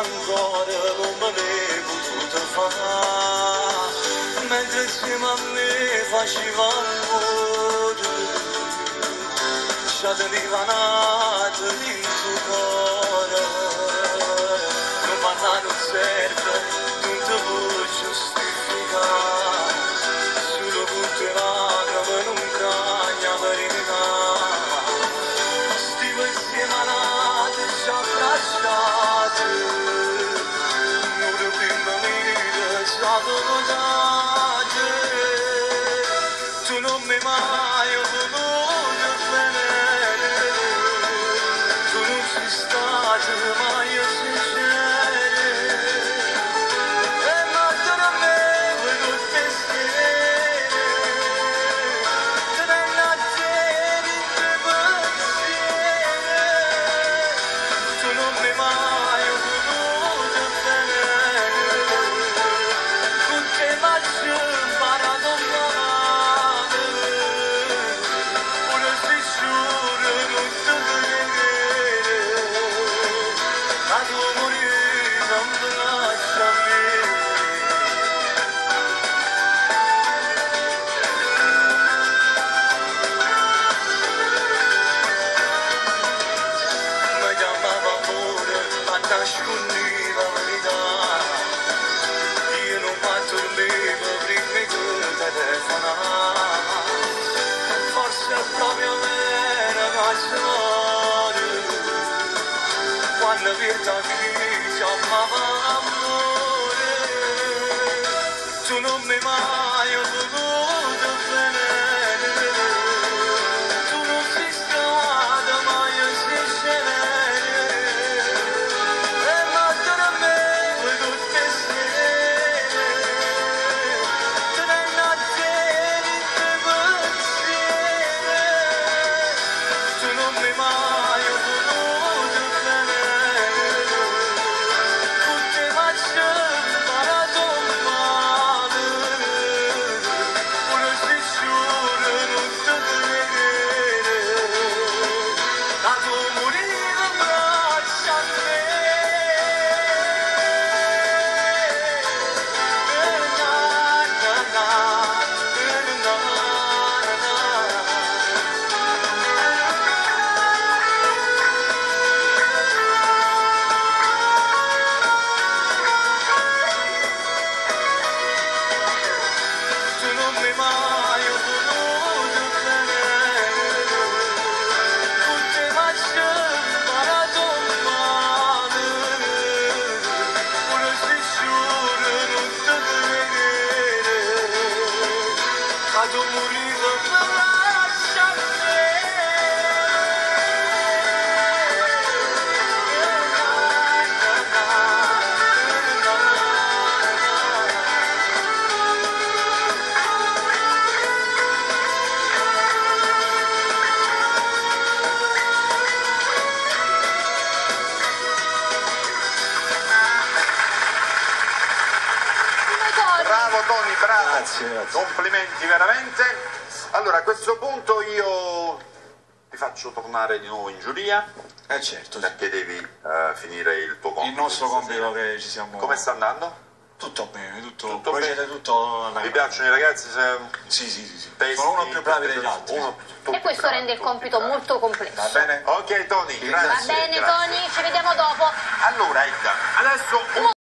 ancora come l'hai potuto fare, mentre insieme a me faceva amore, ci aderivanato in tuo cuore, non parla non serve, non ti può giustificare, solo con te lacrime non cagna verità, stiamo insieme a nate, ci abbracciate, non lo prima mire, ci adorate, tu non mi mai voluto bene, tu non sei stato mai sincero, e mattone a me voi tutte sere, tenendo a te di te pensieri, tu non mi mai voluto bene, con te faccio imparato a amare, ora si giuro non ti vedere, ma tu morire non mi lascia vivere. Mi chiamava amore, ma nascondiva la verità, io non dormivo prima che telefonare, forse è proprio vera canzone, quando vedo chi chiamava amore, tu non mi mai voluto bene, tu non sei stata mai sincera, e mattone a me voi tutte sere, tenendo a te di te pensieri, tu non mi mai voluto bene, con te faccio imparato male, ora si giuro non ti vedere, la tua morire braccia a me, tu non mi mai voluto bene, con te faccio imparato male, ora si giuro non ti vedere, ma tu morire mi lascia a me. Bravo Tony, bravo. Grazie. Complimenti veramente. Allora a questo punto io ti faccio tornare di nuovo in giuria Certo, sì. perché devi finire il tuo compito. Il nostro stasera. compito che ci siamo... Come sta andando? Tutto bene, tutto bene? tutto alla Vi piacciono i ragazzi? Sì. Testi, Sono uno più bravi degli altri. E questo rende il compito molto complesso. Va bene? Ok Tony, grazie. Va bene grazie. Tony, ci vediamo dopo. Allora Edda, adesso un